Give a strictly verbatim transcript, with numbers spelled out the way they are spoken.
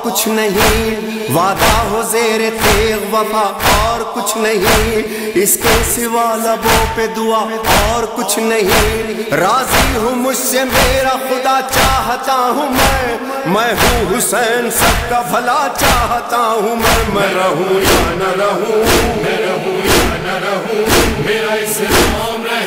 कुछ नहीं, वादा हो ज़ेरे तेग वफा और कुछ नहीं, इसके सिवा लबों पे दुआ और कुछ नहीं। राजी हूँ मुझसे मेरा खुदा चाहता हूँ मैं, मैं हूँ हुसैन सबका भला चाहता हूँ मैं। मैं रहूँ या न रहूँ, मैं रहूँ या न रहूँ, मेरा इस्लाम